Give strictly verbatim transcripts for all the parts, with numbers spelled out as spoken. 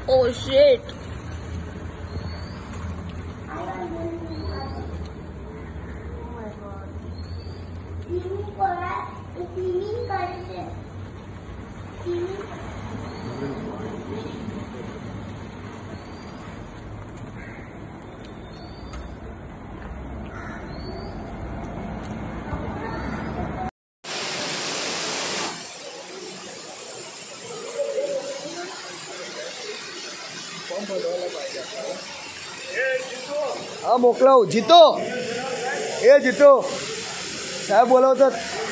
Oh shit. हा मोकलाव जितो ए जितो साहेब बोलवतात.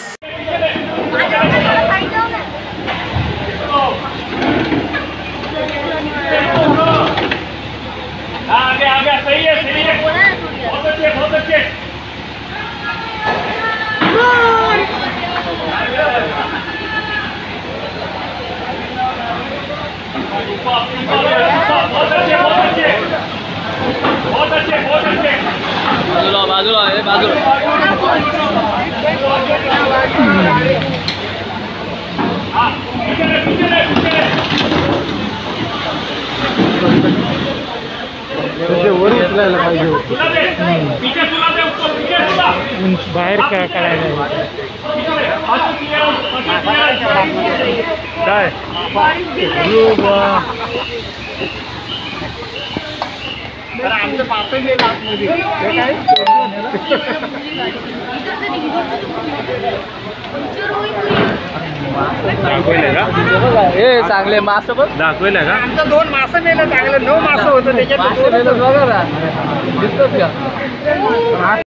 आगे आगे सही है सही है बहुत अच्छे बहुत अच्छे बहुत अच्छे बहुत अच्छे बहुत अच्छे बहुत अच्छे बाजूला बाजूला हे बाजूला हाँ पीछे ले पीछे ले पीछे ले त्याचे वर उचलायला पाहिजे होतं. सुला दे पीछे सुला दे उसको पीछे सुला उंच बाहेर काय करायला काय आमचं पापे गेलं आतमध्ये ते काय हे चांगले मास बघ दाखवेल का आमचं दोन मासे मेलं चांगलं नऊ मासे होतं त्याच्यात दिसतोच का